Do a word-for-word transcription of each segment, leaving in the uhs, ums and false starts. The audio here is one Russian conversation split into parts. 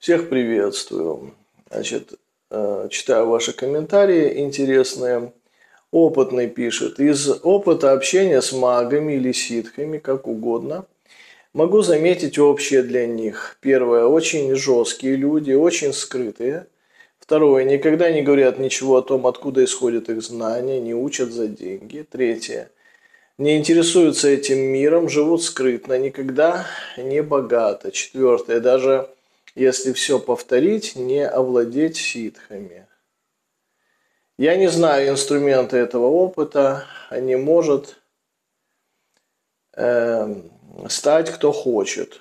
Всех приветствую. Значит, э, читаю ваши комментарии интересные. Опытный пишет. Из опыта общения с магами или ситхами, как угодно, могу заметить общее для них. Первое. Очень жесткие люди, очень скрытые. Второе. Никогда не говорят ничего о том, откуда исходят их знания, не учат за деньги. Третье. Не интересуются этим миром, живут скрытно, никогда не богато. Четвертое. Даже если все повторить, не овладеть ситхами. Я не знаю инструменты этого опыта, а не может э, стать кто хочет.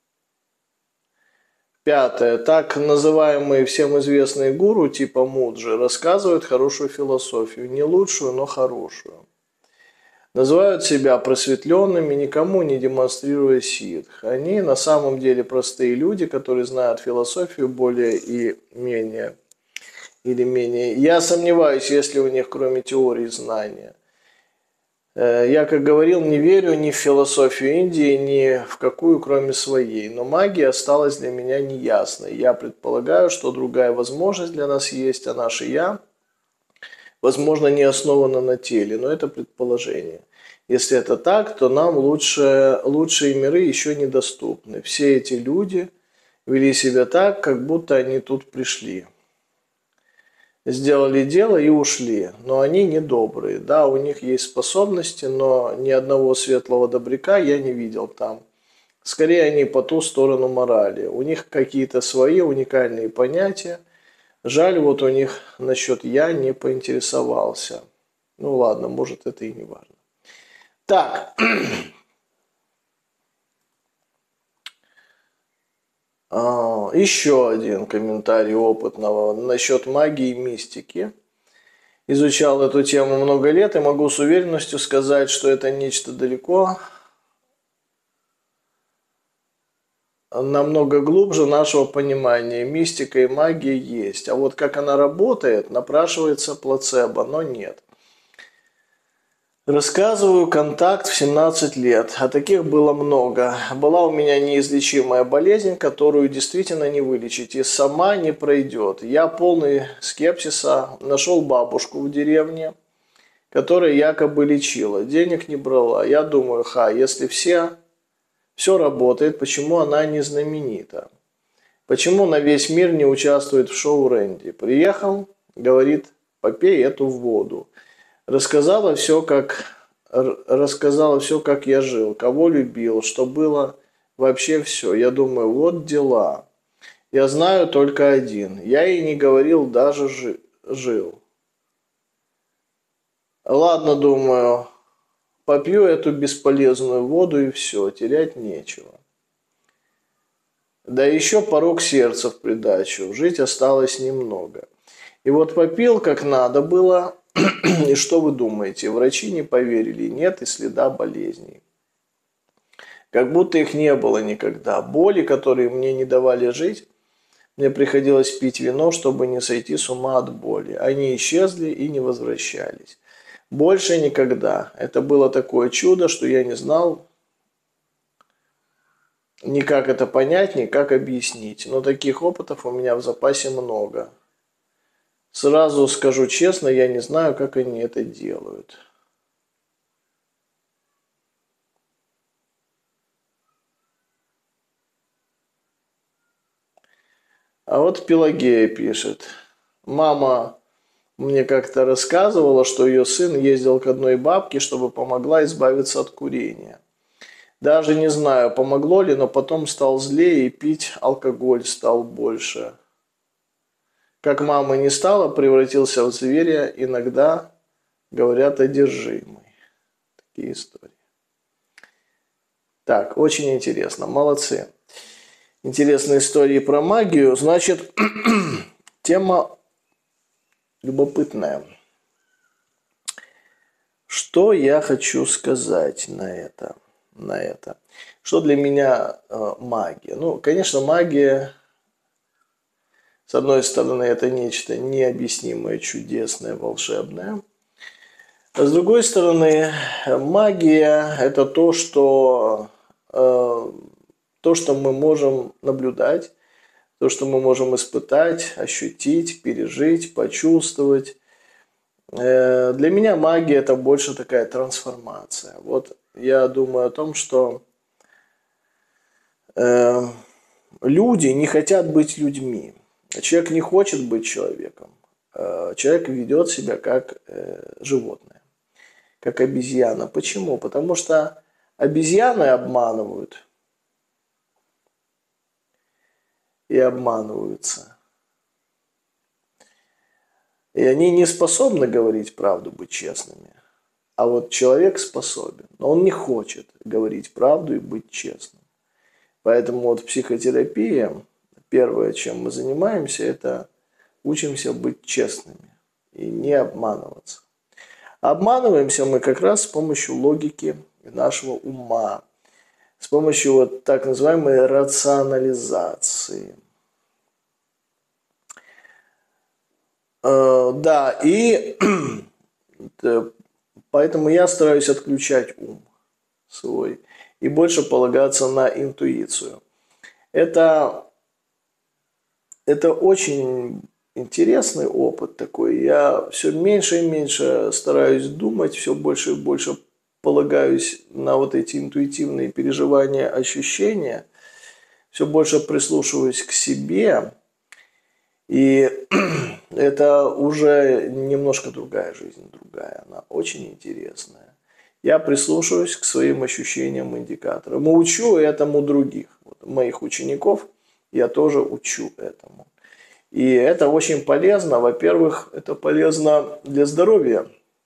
Пятое. Так называемые всем известные гуру типа Муджи рассказывают хорошую философию, не лучшую, но хорошую. Называют себя просветленными, никому не демонстрируя ситх. Они на самом деле простые люди, которые знают философию более и менее или менее. Я сомневаюсь, есть ли у них кроме теории знания. Я, как говорил, не верю ни в философию Индии, ни в какую, кроме своей. Но магия осталась для меня неясной. Я предполагаю, что другая возможность для нас есть, а наше «я» возможно, не основано на теле, но это предположение. Если это так, то нам лучше, лучшие миры еще недоступны. Все эти люди вели себя так, как будто они тут пришли. Сделали дело и ушли, но они недобрые. Да, у них есть способности, но ни одного светлого добряка я не видел там. Скорее, они по ту сторону морали. У них какие-то свои уникальные понятия. Жаль, вот у них насчет «я» не поинтересовался. Ну ладно, может, это и не важно. Так. А, еще один комментарий опытного насчет магии и мистики. Изучал эту тему много лет и могу с уверенностью сказать, что это нечто далеко намного глубже нашего понимания. Мистика и магия есть. А вот как она работает, напрашивается плацебо, но нет. Рассказываю контакт в семнадцать лет. А таких было много. Была у меня неизлечимая болезнь, которую действительно не вылечить. И сама не пройдет. Я полный скепсиса нашел бабушку в деревне, которая якобы лечила. Денег не брала. Я думаю, ха, если все... Все работает, почему она не знаменита? Почему на весь мир не участвует в шоу Рэнди? Приехал, говорит, попей эту воду. Рассказала все, как, рассказала все, как я жил, кого любил, что было, вообще все. Я думаю, вот дела. Я знаю только один. Я ей не говорил, даже жи, жил. Ладно, думаю... Попью эту бесполезную воду и все, терять нечего. Да еще порог сердца в придачу, жить осталось немного. И вот попил как надо было, и что вы думаете, врачи не поверили, нет и следа болезней. Как будто их не было никогда. Боли, которые мне не давали жить, мне приходилось пить вино, чтобы не сойти с ума от боли. Они исчезли и не возвращались. Больше никогда. Это было такое чудо, что я не знал ни как это понять, ни как объяснить. Но таких опытов у меня в запасе много. Сразу скажу честно, я не знаю, как они это делают. А вот Пелагея пишет. Мама... Мне как-то рассказывала, что ее сын ездил к одной бабке, чтобы помогла избавиться от курения. Даже не знаю, помогло ли, но потом стал злее и пить алкоголь стал больше. Как мамы не стало, превратился в зверя, иногда, говорят, одержимый. Такие истории. Так, очень интересно, молодцы. Интересные истории про магию. Значит, тема... любопытная. Что я хочу сказать на это? На это? Что для меня э, магия? Ну, конечно, магия, с одной стороны, это нечто необъяснимое, чудесное, волшебное. А с другой стороны, магия – это то, что, э, то, что мы можем наблюдать, то, что мы можем испытать, ощутить, пережить, почувствовать. Для меня магия – это больше такая трансформация. Вот я думаю о том, что э, люди не хотят быть людьми. Человек не хочет быть человеком. Человек ведет себя как э, животное, как обезьяна. Почему? Потому что обезьяны обманывают и обманываются. И они не способны говорить правду, быть честными. А вот человек способен, но он не хочет говорить правду и быть честным. Поэтому вот психотерапия, первое, чем мы занимаемся, это учимся быть честными и не обманываться. Обманываемся мы как раз с помощью логики нашего ума, с помощью вот так называемой рационализации. Да, и поэтому я стараюсь отключать ум свой и больше полагаться на интуицию. Это, это очень интересный опыт такой. Я все меньше и меньше стараюсь думать, все больше и больше полагаюсь на вот эти интуитивные переживания, ощущения, все больше прислушиваюсь к себе. И это уже немножко другая жизнь, другая, она очень интересная. Я прислушиваюсь к своим ощущениям, индикаторам. И учу этому других. Вот, моих учеников я тоже учу этому. И это очень полезно. Во-первых, это полезно для здоровья.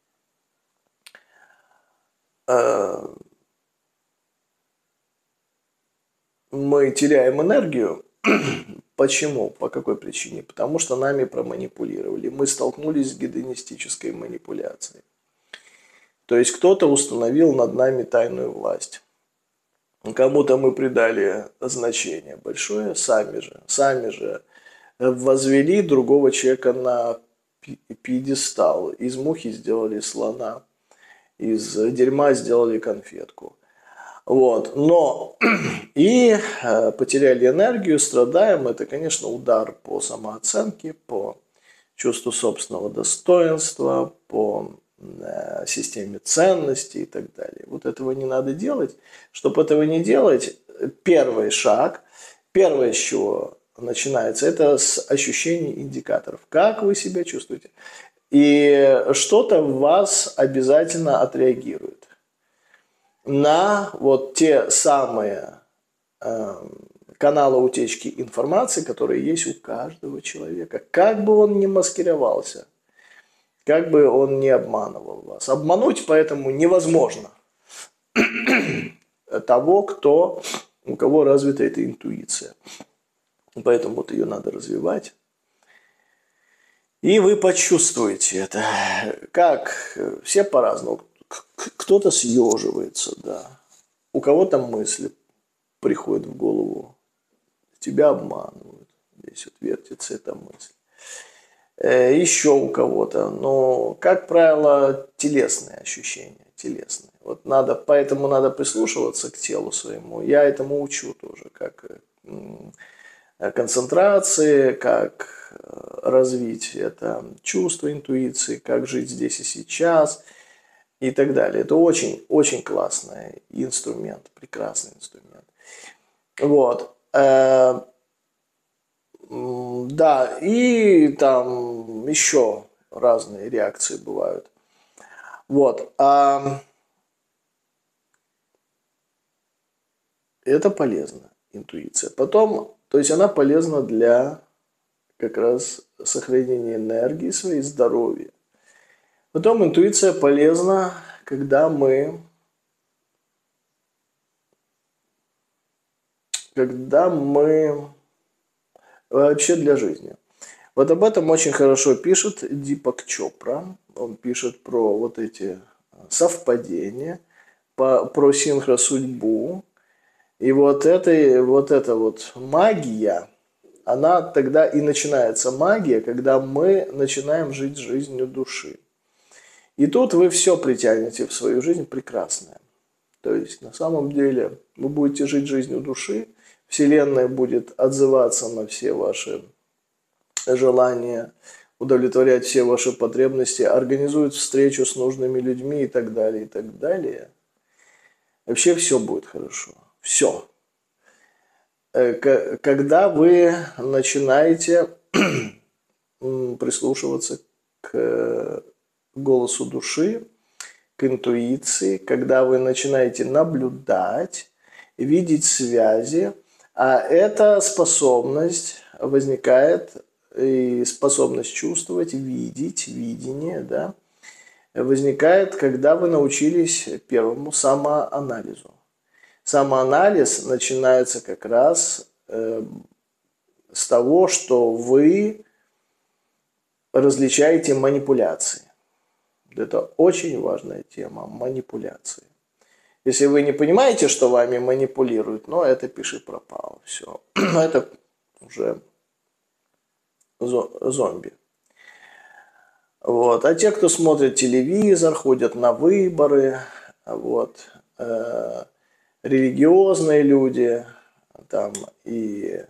Мы теряем энергию. Почему? По какой причине? Потому что нами проманипулировали. Мы столкнулись с гедонистической манипуляцией. То есть кто-то установил над нами тайную власть. Кому-то мы придали значение большое, сами же, сами же возвели другого человека на пьедестал. Из мухи сделали слона, из дерьма сделали конфетку. Вот. Но и э, потеряли энергию, страдаем. Это, конечно, удар по самооценке, по чувству собственного достоинства, по э, системе ценностей и так далее. Вот этого не надо делать. Чтобы этого не делать, первый шаг, первое, с чего начинается, это с ощущений индикаторов. Как вы себя чувствуете? И что-то в вас обязательно отреагирует на вот те самые э, каналы утечки информации, которые есть у каждого человека. Как бы он ни маскировался, как бы он ни обманывал вас. Обмануть поэтому невозможно того, кто, у кого развита эта интуиция. Поэтому вот ее надо развивать. И вы почувствуете это. Как? Все по-разному. Кто-то съеживается, да. У кого-то мысли приходят в голову. Тебя обманывают. Здесь вот вертится эта мысль. Э, еще у кого-то. Но, как правило, телесные ощущения. Телесные. Вот надо, поэтому надо прислушиваться к телу своему. Я этому учу тоже. Как концентрации, как развить это чувство интуиции, как жить здесь и сейчас. И так далее. Это очень-очень классный инструмент, прекрасный инструмент. Вот. Да, и там еще разные реакции бывают. Вот. Это полезно, интуиция. Потом, то есть она полезна для как раз сохранения энергии своей, здоровья. Потом интуиция полезна, когда мы, когда мы вообще для жизни. Вот об этом очень хорошо пишет Дипак Чопра. Он пишет про вот эти совпадения, по, про синхросудьбу. И вот, это, вот эта вот магия, она тогда и начинается магия, когда мы начинаем жить жизнью души. И тут вы все притянете в свою жизнь прекрасное. То есть, на самом деле, вы будете жить жизнью души, Вселенная будет отзываться на все ваши желания, удовлетворять все ваши потребности, организует встречу с нужными людьми и так далее, и так далее. Вообще все будет хорошо. Все. Когда вы начинаете прислушиваться к голосу души, к интуиции, когда вы начинаете наблюдать, видеть связи, а эта способность возникает, и способность чувствовать, видеть, видение, да, возникает, когда вы научились первому самоанализу. Самоанализ начинается как раз э, с того, что вы различаете манипуляции. Это очень важная тема – манипуляции. Если вы не понимаете, что вами манипулируют, ну, это пиши пропало. Все. Это уже зомби. Вот. А те, кто смотрит телевизор, ходят на выборы, вот, э, религиозные люди, там, и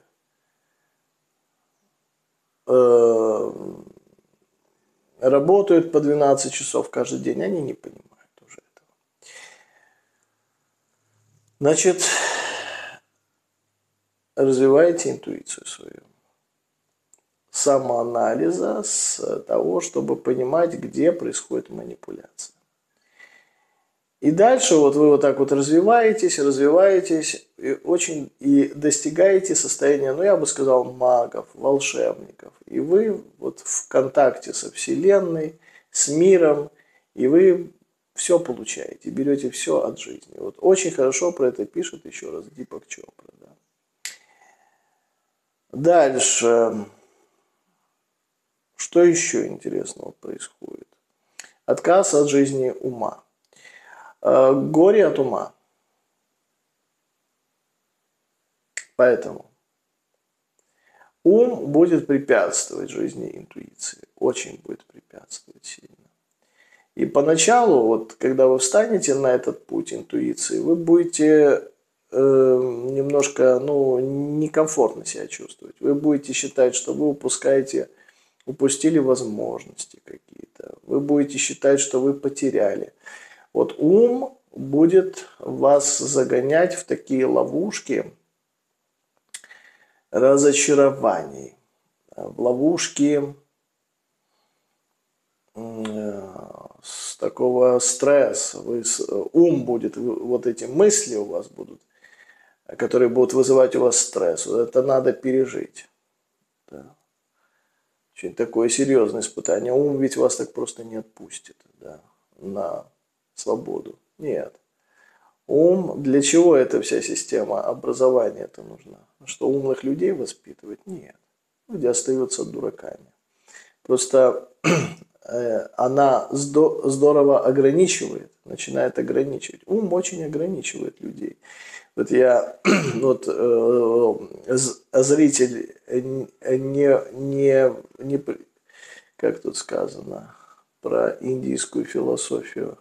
э, работают по двенадцать часов каждый день, они не понимают уже этого. Значит, развивайте интуицию свою. Самоанализа, с того, чтобы понимать, где происходит манипуляция. И дальше вот вы вот так вот развиваетесь, развиваетесь и очень и достигаете состояния, ну я бы сказал, магов, волшебников. И вы вот в контакте со Вселенной, с миром, и вы все получаете, берете все от жизни. Вот очень хорошо про это пишет еще раз Дипак Чопра. Да. Дальше. Что еще интересного происходит? Отказ от жизни ума. Горе от ума. Поэтому ум будет препятствовать жизни интуиции. Очень будет препятствовать сильно. И поначалу, вот, когда вы встанете на этот путь интуиции, вы будете э, немножко ну, некомфортно себя чувствовать. Вы будете считать, что вы упускаете, упустили возможности какие-то. Вы будете считать, что вы потеряли. Вот ум будет вас загонять в такие ловушки разочарований, в ловушки с такого стресса. Вы, ум будет, вот эти мысли у вас будут, которые будут вызывать у вас стресс. Вот это надо пережить. Да. Очень такое серьезное испытание. Ум ведь вас так просто не отпустит, да, на свободу. Нет. Ум, для чего эта вся система образования это нужна? Что умных людей воспитывать? Нет. Люди остаются дураками. Просто э, она здо- здорово ограничивает, начинает ограничивать. Ум очень ограничивает людей. Вот я, вот э, зритель не, не, не, как тут сказано, про индийскую философию.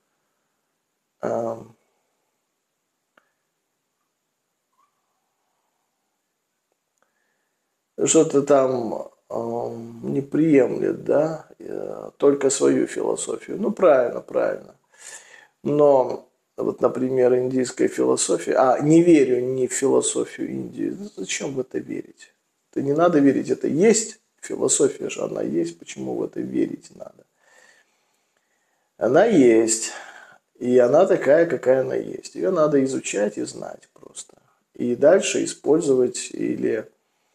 Что-то там не приемлет, да, только свою философию. Ну, правильно, правильно. Но вот, например, индийская философия, а не верю ни в философию Индии, ну, зачем в это верить? Это не надо верить, это есть, философия же она есть, почему в это верить надо? Она есть, и она такая, какая она есть. Ее надо изучать и знать просто. И дальше использовать или...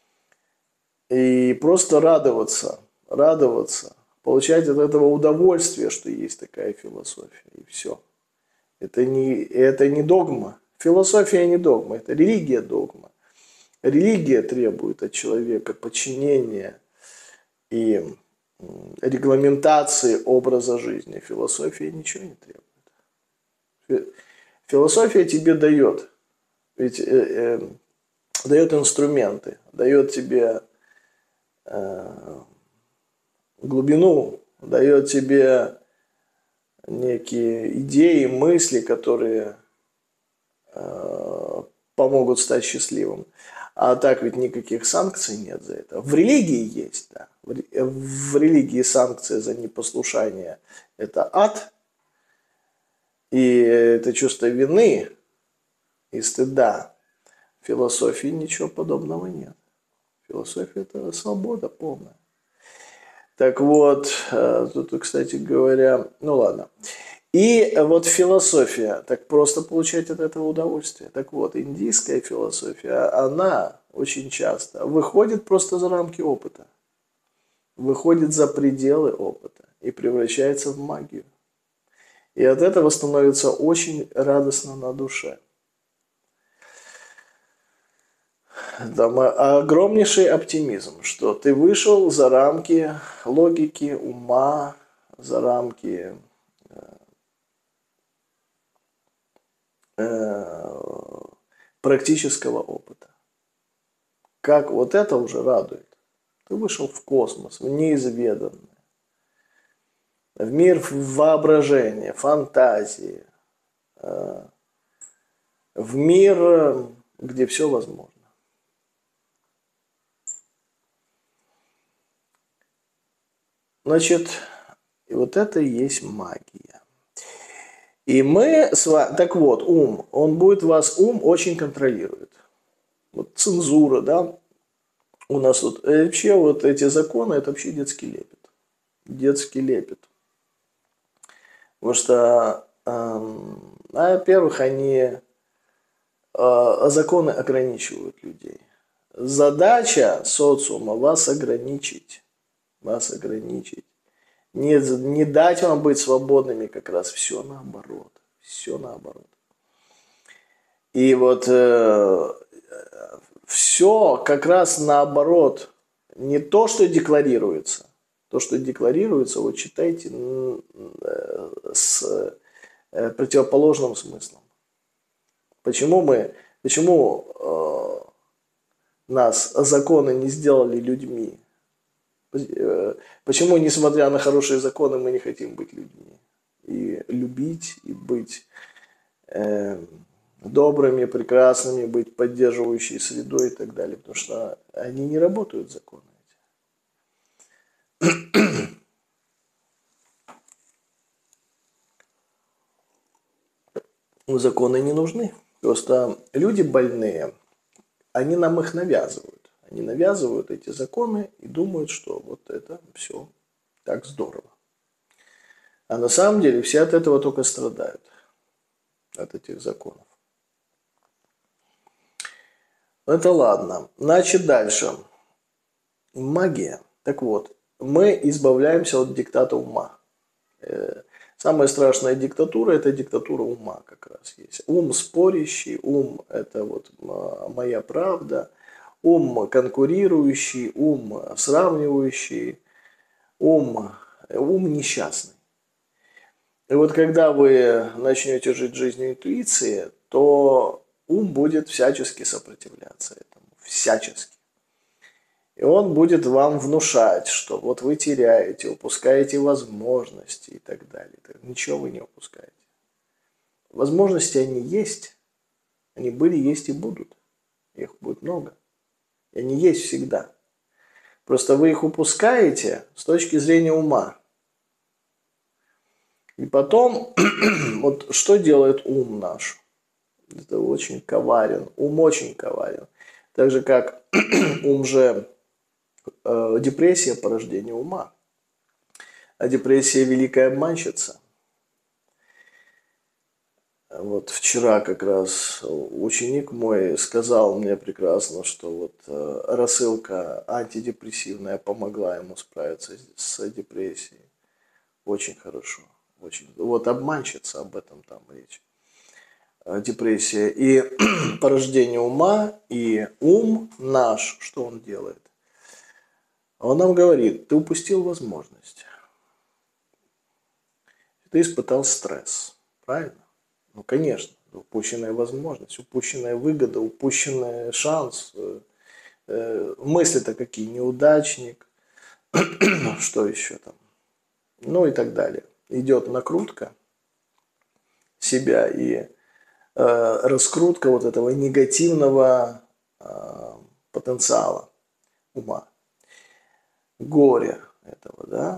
И просто радоваться, радоваться, получать от этого удовольствие, что есть такая философия, и все. Это не, это не догма. Философия не догма, это религия догма. Религия требует от человека подчинения и регламентации образа жизни. Философия ничего не требует. Философия тебе дает, ведь, э, э, дает инструменты, дает тебе глубину, дает тебе некие идеи, мысли, которые помогут стать счастливым. А так ведь никаких санкций нет за это. В религии есть, да. В, в религии санкции за непослушание – это ад, и это чувство вины и стыда. В философии ничего подобного нет. Философия – это свобода полная. Так вот, тут, кстати говоря, ну ладно. И вот философия, так просто получать от этого удовольствие. Так вот, индийская философия, она очень часто выходит просто за рамки опыта, выходит за пределы опыта и превращается в магию. И от этого становится очень радостно на душе. Там огромнейший оптимизм, что ты вышел за рамки логики, ума, за рамки практического опыта. Как вот это уже радует. Ты вышел в космос, в неизведанное, в мир воображения, фантазии, в мир, где все возможно. Значит, и вот это и есть магия. И мы с вами, так вот, ум, он будет вас, ум очень контролирует. Вот цензура, да, у нас вот, вообще вот эти законы, это вообще детский лепет. Детский лепет. Потому что, э, во-первых, они, э, законы ограничивают людей. Задача социума вас ограничить. Вас ограничить. Не, не дать вам быть свободными, как раз все наоборот. Все наоборот. И вот э, все как раз наоборот. Не то, что декларируется. То, что декларируется, вот читайте э, с э, противоположным смыслом. Почему мы, почему э, нас законы не сделали людьми? Почему, несмотря на хорошие законы, мы не хотим быть людьми? И любить, и быть э, добрыми, прекрасными, быть поддерживающей средой и так далее. Потому что они не работают, законы эти. Законы не нужны. Просто люди больные, они нам их навязывают. Они навязывают эти законы и думают, что вот это все так здорово. А на самом деле все от этого только страдают. От этих законов. Это ладно. Значит, дальше. Магия. Так вот, мы избавляемся от диктата ума. Самая страшная диктатура – это диктатура ума как раз есть. Ум спорящий, ум – это вот моя правда, ум конкурирующий, ум сравнивающий, ум, ум несчастный. И вот когда вы начнете жить жизнью интуиции, то ум будет всячески сопротивляться этому, всячески. И он будет вам внушать, что вот вы теряете, упускаете возможности и так далее. Ничего вы не упускаете. Возможности они есть, они были, есть и будут. Их будет много. И они есть всегда. Просто вы их упускаете с точки зрения ума. И потом, вот что делает ум наш? Это очень коварен. Ум очень коварен. Так же, как ум же э, депрессия порождение ума. А депрессия великая обманщица. Вот вчера как раз ученик мой сказал мне прекрасно, что вот э, рассылка антидепрессивная помогла ему справиться с, с депрессией. Очень хорошо. Очень. Вот обманщица, об этом там речь. Депрессия и порождение ума, и ум наш, что он делает? Он нам говорит, ты упустил возможность. Ты испытал стресс. Правильно? Ну, конечно. Упущенная возможность, упущенная выгода, упущенный шанс. Мысли-то какие? Неудачник. Что еще там? Ну и так далее. Идет накрутка себя и э, раскрутка вот этого негативного э, потенциала ума. Горе этого, да.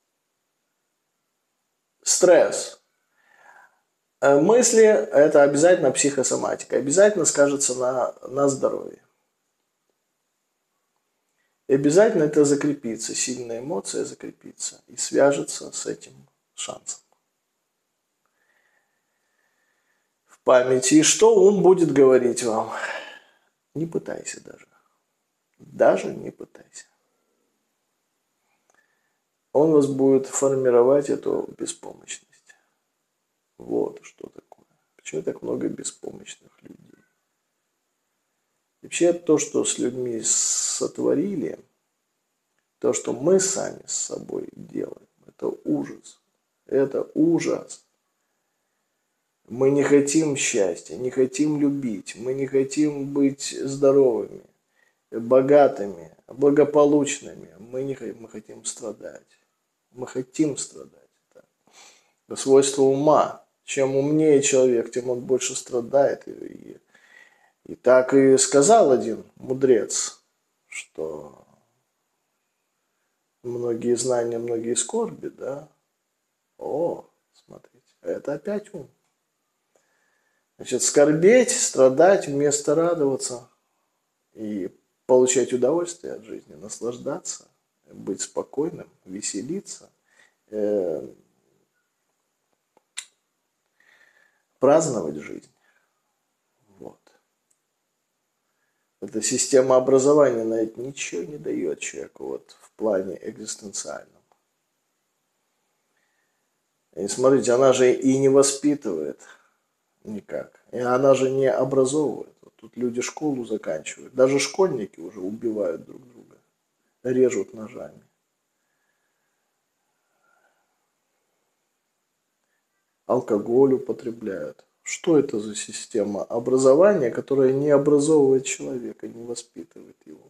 Стресс. Э, мысли – это обязательно психосоматика, обязательно скажется на, на здоровье. И обязательно это закрепится, сильная эмоция закрепится и свяжется с этим шансом. В памяти. И что ум будет говорить вам? Не пытайся даже. Даже не пытайся. Он вас будет формировать эту беспомощность. Вот что такое. Почему так много беспомощных людей? Вообще то, что с людьми сотворили, то, что мы сами с собой делаем, это ужас. Это ужас. Мы не хотим счастья, не хотим любить, мы не хотим быть здоровыми, богатыми, благополучными. Мы, не, мы хотим страдать. Мы хотим страдать. Это свойство ума. Чем умнее человек, тем он больше страдает. И, и, и так и сказал один мудрец, что многие знания, многие скорби, да. О, смотрите, это опять ум. Значит, скорбеть, страдать вместо радоваться и получать удовольствие от жизни, наслаждаться, быть спокойным, веселиться, э, праздновать жизнь. Вот. Эта система образования на это ничего не дает человеку вот, в плане экзистенциальном. И смотрите, она же и не воспитывает никак. И она же не образовывает. Вот тут люди школу заканчивают. Даже школьники уже убивают друг друга. Режут ножами. Алкоголь употребляют. Что это за система образования, которая не образовывает человека, не воспитывает его?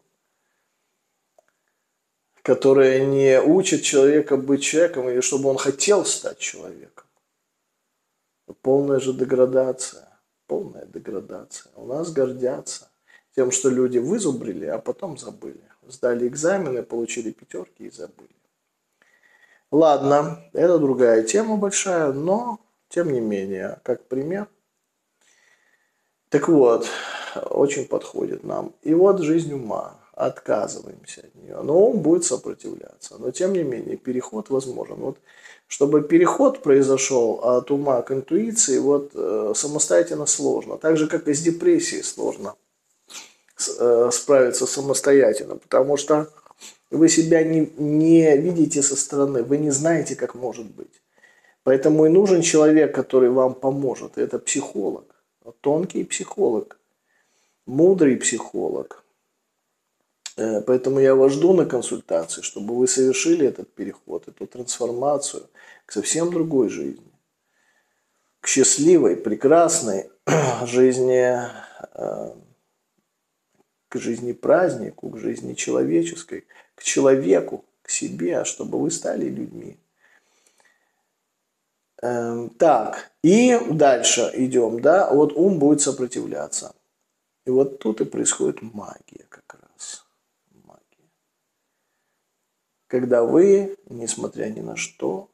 Которая не учит человека быть человеком, или чтобы он хотел стать человеком. Полная же деградация. Полная деградация. У нас гордятся тем, что люди вызубрили, а потом забыли. Сдали экзамены, получили пятерки и забыли. Ладно, это другая тема большая, но тем не менее, как пример. Так вот, очень подходит нам. И вот жизнь ума. Отказываемся от нее. Но ум будет сопротивляться. Но тем не менее, переход возможен. Вот, чтобы переход произошел от ума к интуиции, вот э, самостоятельно сложно. Так же, как и с депрессией сложно э, справиться самостоятельно. Потому что вы себя не, не видите со стороны. Вы не знаете, как может быть. Поэтому и нужен человек, который вам поможет. Это психолог. Тонкий психолог. Мудрый психолог. Поэтому я вас жду на консультации, чтобы вы совершили этот переход, эту трансформацию к совсем другой жизни. К счастливой, прекрасной жизни, к жизни празднику, к жизни человеческой, к человеку, к себе, чтобы вы стали людьми. Так, и дальше идем, да, вот ум будет сопротивляться. И вот тут и происходит магия как раз. Магия. Когда вы, несмотря ни на что,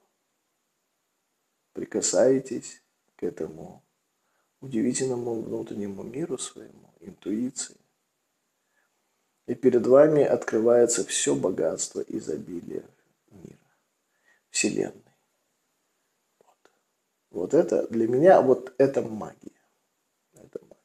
прикасаетесь к этому удивительному внутреннему миру своему, интуиции. И перед вами открывается все богатство, изобилие мира, Вселенной. Вот. Вот это для меня, вот это магия. Это магия.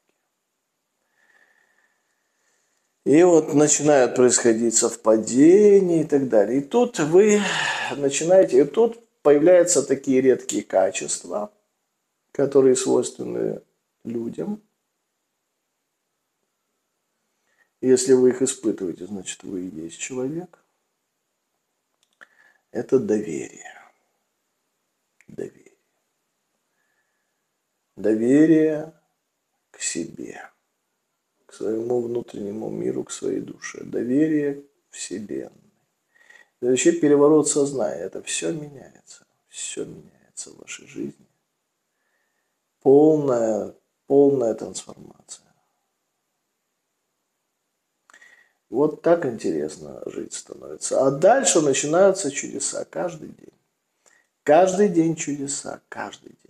И вот начинают происходить совпадения и так далее. И тут вы начинаете, и тут появляются такие редкие качества, которые свойственны людям. Если вы их испытываете, значит, вы и есть человек. Это доверие. Доверие. Доверие к себе, к своему внутреннему миру, к своей душе. Доверие к Вселенной. Это вообще переворот сознания. Это все меняется. Все меняется в вашей жизни. Полная полная трансформация. Вот так интересно жить становится. А дальше начинаются чудеса каждый день. Каждый день чудеса, каждый день.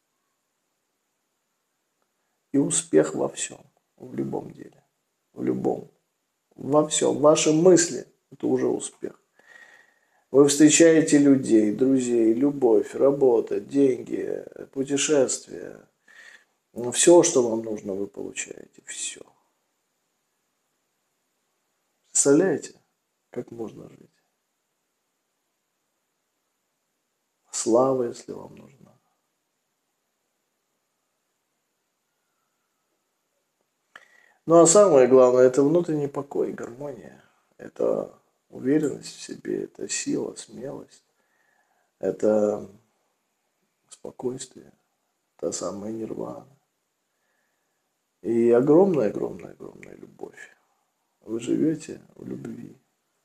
И успех во всем, в любом деле, в любом, во всем. Ваши мысли – это уже успех. Вы встречаете людей, друзей, любовь, работа, деньги, путешествия. Все, что вам нужно, вы получаете. Все. Представляете, как можно жить? Слава, если вам нужна. Ну а самое главное – это внутренний покой, гармония. Это уверенность в себе, это сила, смелость. Это спокойствие, та самая нирвана. И огромная-огромная-огромная любовь. Вы живете в любви.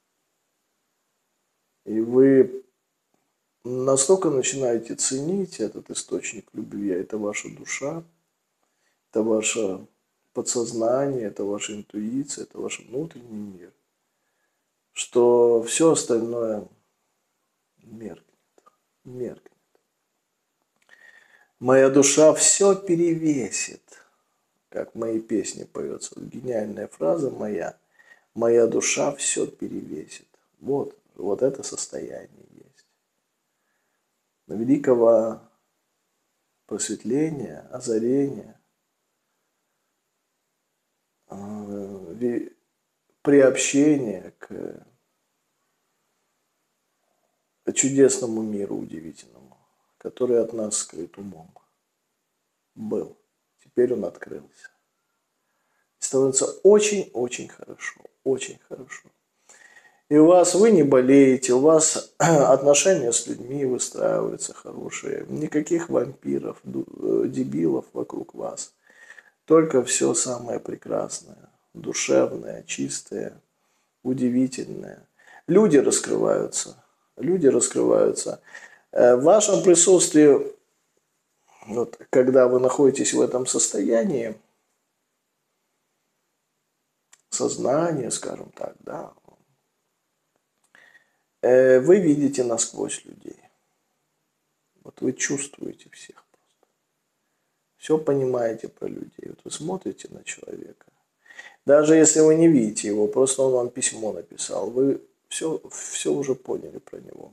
И вы настолько начинаете ценить этот источник любви, а это ваша душа, это ваше подсознание, это ваша интуиция, это ваш внутренний мир, что все остальное меркнет, меркнет. Моя душа все перевесит, как в моей песне поется. Гениальная фраза моя. Моя душа все перевесит. Вот, вот это состояние есть. Великого просветления, озарения, приобщения к чудесному миру удивительному, который от нас скрыт умом. Был. Теперь он открылся. Становится очень-очень хорошо. Очень хорошо. И у вас, вы не болеете, у вас отношения с людьми выстраиваются хорошие. Никаких вампиров, дебилов вокруг вас. Только все самое прекрасное, душевное, чистое, удивительное. Люди раскрываются. Люди раскрываются. В вашем присутствии, вот, когда вы находитесь в этом состоянии, сознания, скажем так, да, вы видите насквозь людей. Вот вы чувствуете всех просто. Все понимаете про людей. Вот вы смотрите на человека. Даже если вы не видите его, просто он вам письмо написал, вы все, все уже поняли про него.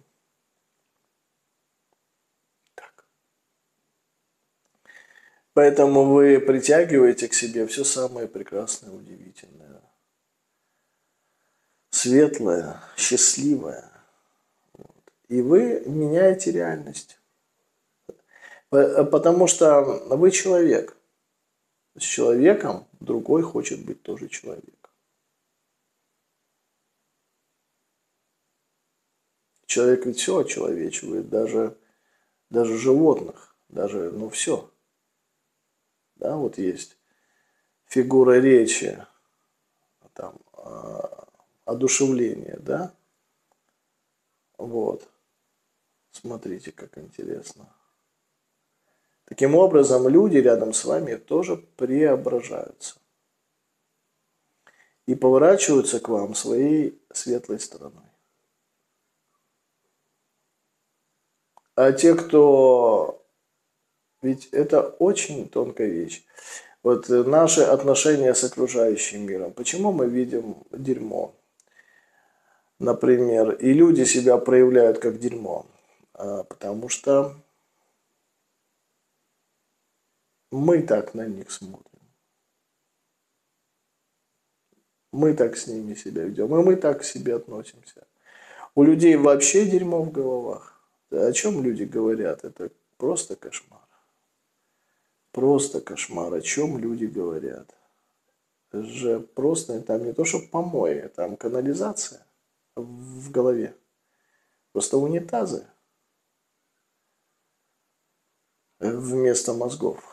Так. Поэтому вы притягиваете к себе все самое прекрасное, удивительное, светлое, счастливое. И вы меняете реальность. Потому что вы человек. С человеком другой хочет быть тоже человек. Человек ведь все очеловечивает, даже, даже животных, даже, ну все. Да, вот есть фигура речи, там, одушевление, да? Вот. Смотрите, как интересно. Таким образом, люди рядом с вами тоже преображаются и поворачиваются к вам своей светлой стороной. А те, кто... Ведь это очень тонкая вещь. Вот наши отношения с окружающим миром. Почему мы видим дерьмо? Например, и люди себя проявляют как дерьмо. Потому что мы так на них смотрим. Мы так с ними себя ведем. И мы так к себе относимся. У людей вообще дерьмо в головах. О чем люди говорят? Это просто кошмар. Просто кошмар. О чем люди говорят? Это же просто, там не то что помои, там канализация в голове. Просто унитазы вместо мозгов.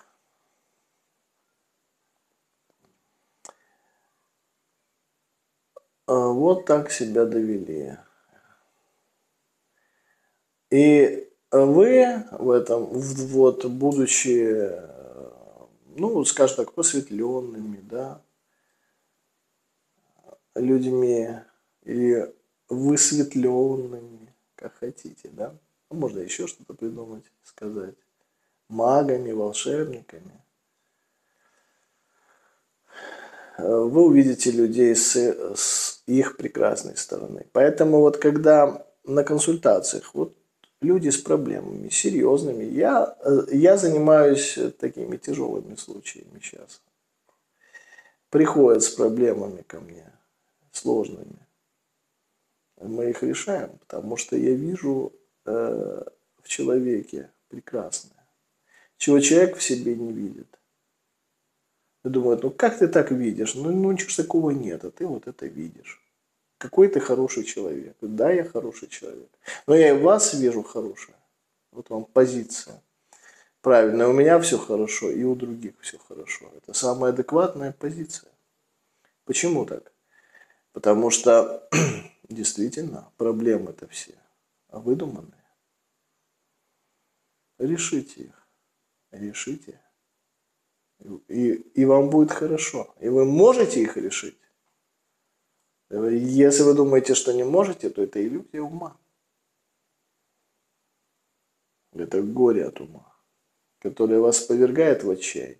Вот так себя довели. И вы в этом, вот, будучи ну, скажем так, просветленными, да, людьми или высветленными, как хотите, да. Можно еще что-то придумать, сказать. Магами, волшебниками. Вы увидите людей с, с их прекрасной стороны. Поэтому вот когда на консультациях вот люди с проблемами серьезными, я, я занимаюсь такими тяжелыми случаями сейчас. Приходят с проблемами ко мне, сложными. Мы их решаем, потому что я вижу э, в человеке прекрасное, чего человек в себе не видит. И думают, ну как ты так видишь? Ну, ну ничего ж такого нет, а ты вот это видишь. Какой ты хороший человек. Да, я хороший человек. Но я и в вас вижу хорошее. Вот вам позиция. Правильно, у меня все хорошо, и у других все хорошо. Это самая адекватная позиция. Почему так? Потому что действительно проблемы-то все выдуманные. Решите их. Решите. И, и вам будет хорошо. И вы можете их решить. Если вы думаете, что не можете, то это иллюзия ума. Это горе от ума, которое вас повергает в отчаяние.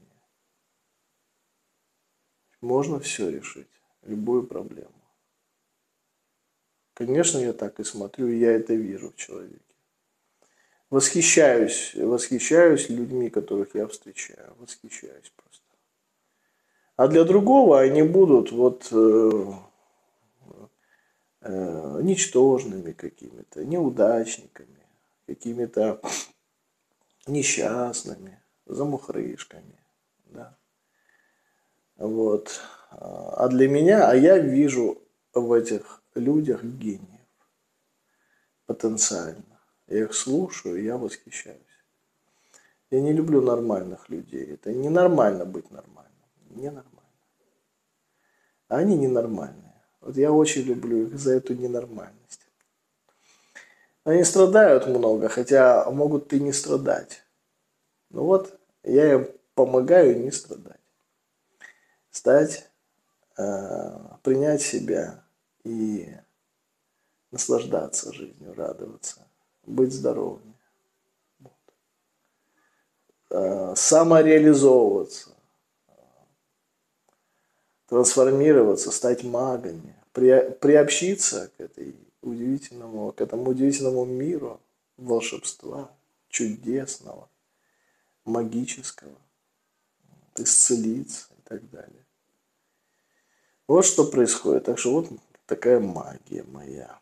Можно все решить, любую проблему. Конечно, я так и смотрю, и я это вижу в человеке. Восхищаюсь, восхищаюсь людьми, которых я встречаю. Восхищаюсь просто. А для другого они будут вот э, э, ничтожными какими-то, неудачниками, какими-то несчастными, замухрышками. Да. Вот. А для меня, а я вижу в этих людях гениев потенциально. Я их слушаю, и я восхищаюсь. Я не люблю нормальных людей. Это ненормально быть нормальным. Ненормально. А они ненормальные. Вот я очень люблю их за эту ненормальность. Они страдают много, хотя могут и не страдать. Ну вот, я им помогаю не страдать. Стать, э, принять себя и наслаждаться жизнью, радоваться, быть здоровыми. Вот. Э, самореализовываться, трансформироваться, стать магами, при, приобщиться к, этой удивительному, к этому удивительному миру волшебства, чудесного, магического, исцелиться и так далее. Вот что происходит. Так что вот такая магия моя.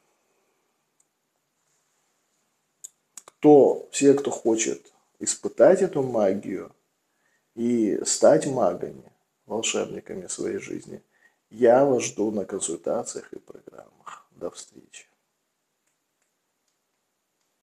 Кто, все, кто хочет испытать эту магию и стать магами, волшебниками своей жизни, я вас жду на консультациях и программах. До встречи.